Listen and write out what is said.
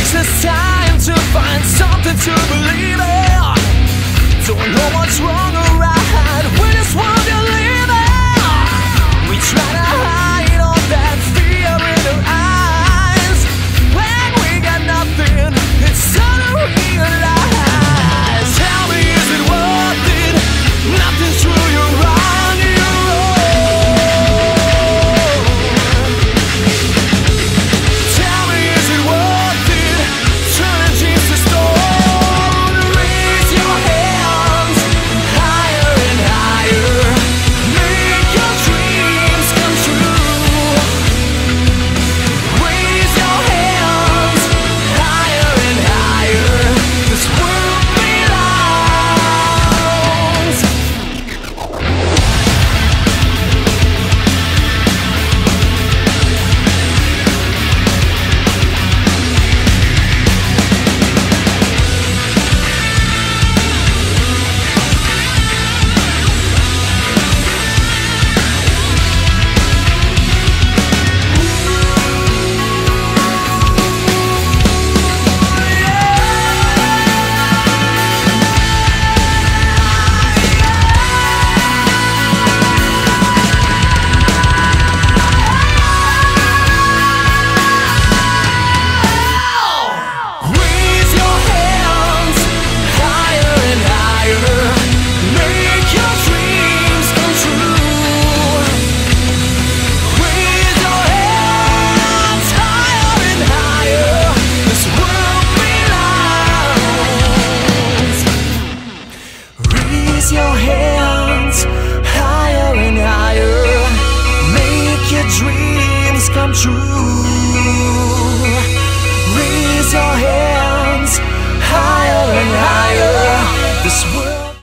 It's a time to find something to believe in. Don't know what's wrong or right with this world you're living. We try to hide all that fear in our eyes. When we got nothing, it's time to realize. Tell me, is it worth it? Nothing's true, you're on your own. Tell me, is it worth it? Turning dreams to stone. Raise your hands higher and higher. Make your dreams come true. Raise your hands higher and higher. This world belongs. Raise your hands higher and higher. Make your dreams come true. Raise your hands higher and higher. This world belongs. Raise your hands higher and higher. Make your dreams come true.